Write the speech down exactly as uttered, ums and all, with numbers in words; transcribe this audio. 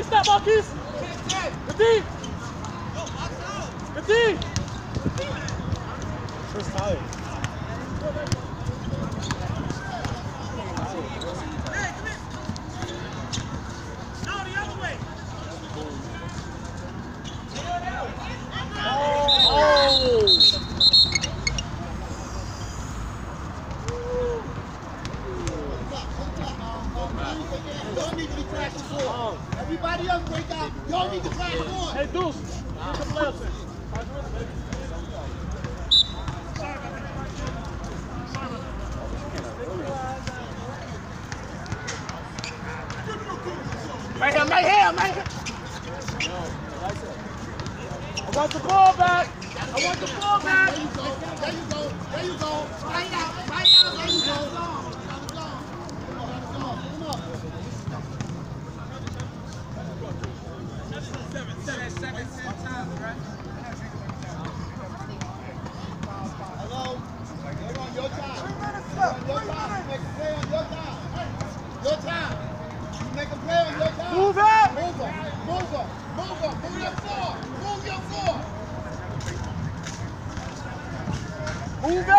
step, Marquis. Good D. Good D. First time. Everybody else break out. Y'all need to crash one. Hey, Deuce. Get the players in. Right here, right here, right here. I want the ball back. I want the ball back. There you go. There you go. There you go. Right out. Right out. There you go. Hello? You're on your time. Your time. Make a play on your time. Your time. You make a play on your time. Move it. Move up. Move up. Move up. Move your floor. Move your floor. Move it.